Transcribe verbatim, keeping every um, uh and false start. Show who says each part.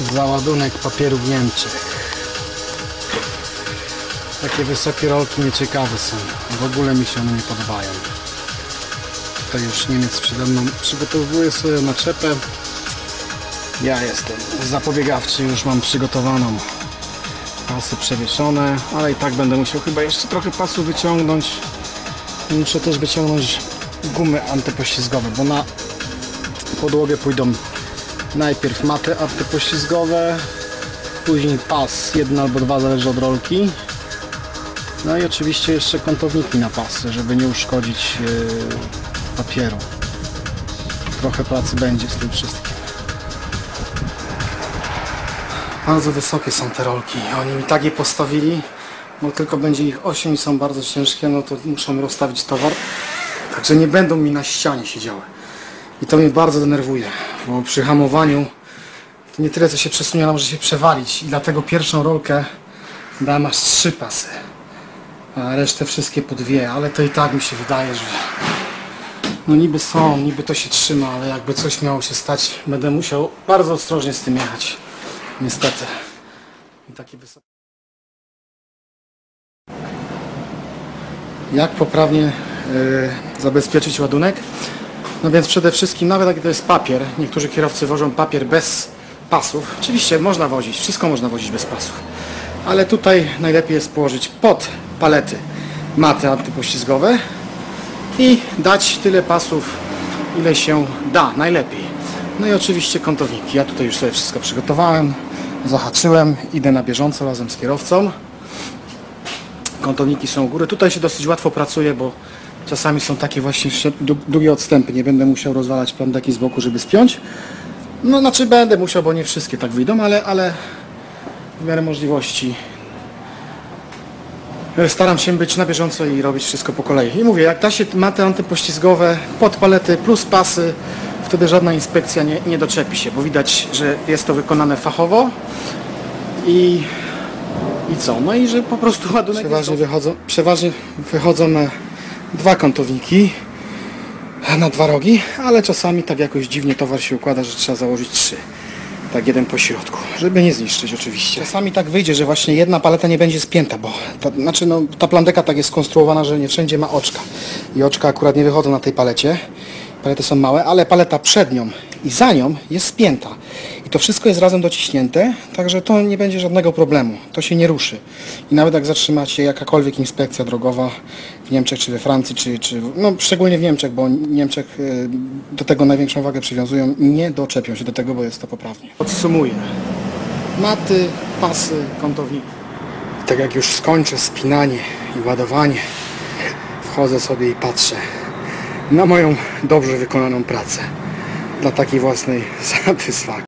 Speaker 1: Załadunek papieru w Niemczech. Takie wysokie rolki nieciekawe są. W ogóle mi się one nie podobają. Tutaj już Niemiec przede mną przygotowuje sobie naczepę. Ja jestem zapobiegawczy, już mam przygotowaną. Pasy przewieszone, ale i tak będę musiał chyba jeszcze trochę pasów wyciągnąć. Muszę też wyciągnąć gumy antypoślizgowe, bo na podłogę pójdą najpierw maty antypoślizgowe, później pas, jeden albo dwa, zależy od rolki. No i oczywiście jeszcze kątowniki na pasy, żeby nie uszkodzić yy, papieru. Trochę pracy będzie z tym wszystkim. Bardzo wysokie są te rolki. Oni mi tak je postawili, bo tylko będzie ich osiem i są bardzo ciężkie, no to muszą rozstawić towar. Także nie będą mi na ścianie siedziały. I to mnie bardzo denerwuje, bo przy hamowaniu to nie tyle co się przesunie, ale może się przewalić. I dlatego pierwszą rolkę dałem aż trzy pasy, a resztę wszystkie po dwie, ale to i tak mi się wydaje, że no niby są, niby to się trzyma, ale jakby coś miało się stać, będę musiał bardzo ostrożnie z tym jechać. Niestety. I takie wysokie. Jak poprawnie yy, zabezpieczyć ładunek? No więc przede wszystkim, nawet jak to jest papier, niektórzy kierowcy wożą papier bez pasów. Oczywiście można wozić, wszystko można wozić bez pasów. Ale tutaj najlepiej jest położyć pod palety maty antypoślizgowe i dać tyle pasów, ile się da, najlepiej. No i oczywiście kątowniki. Ja tutaj już sobie wszystko przygotowałem, zahaczyłem, idę na bieżąco razem z kierowcą. Kątowniki są u góry. Tutaj się dosyć łatwo pracuje, bo czasami są takie właśnie długie odstępy. Nie będę musiał rozwalać plandeki z boku, żeby spiąć. No znaczy będę musiał, bo nie wszystkie tak wyjdą, ale, ale w miarę możliwości staram się być na bieżąco i robić wszystko po kolei. I mówię, jak da się maty antypoślizgowe pod palety plus pasy, wtedy żadna inspekcja nie, nie doczepi się, bo widać, że jest to wykonane fachowo i, i co? No i że po prostu ładunek przeważnie wychodzą, przeważnie wychodzą na dwa kątowniki, na dwa rogi, ale czasami tak jakoś dziwnie towar się układa, że trzeba założyć trzy. Tak jeden po środku, żeby nie zniszczyć oczywiście. Czasami tak wyjdzie, że właśnie jedna paleta nie będzie spięta, bo ta, znaczy no, ta plandeka tak jest skonstruowana, że nie wszędzie ma oczka. I oczka akurat nie wychodzą na tej palecie. Palety są małe, ale paleta przed nią i za nią jest spięta. I to wszystko jest razem dociśnięte, także to nie będzie żadnego problemu. To się nie ruszy. I nawet jak zatrzymacie jakakolwiek inspekcja drogowa w Niemczech, czy we Francji, czy, czy no szczególnie w Niemczech, bo w Niemczech do tego największą wagę przywiązują, nie doczepią się do tego, bo jest to poprawnie. Podsumuję. Maty, pasy, kątowniki. I tak jak już skończę spinanie i ładowanie, wchodzę sobie i patrzę na moją dobrze wykonaną pracę dla takiej własnej satysfakcji.